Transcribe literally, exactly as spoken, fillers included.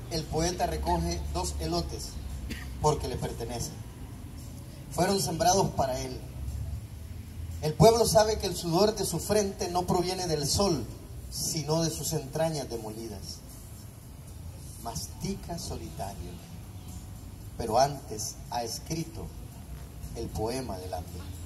el poeta recoge dos elotes porque le pertenecen. Fueron sembrados para él. El pueblo sabe que el sudor de su frente no proviene del sol, sino de sus entrañas demolidas. Mastica solitario, pero antes ha escrito el poema del hambre.